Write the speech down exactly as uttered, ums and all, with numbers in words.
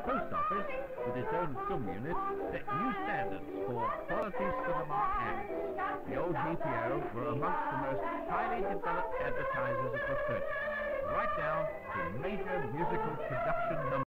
Post Office, with its own film unit, set new standards for quality cinema ads. The old G P O were amongst the most highly developed advertisers of the thirties, right down to major musical production numbers.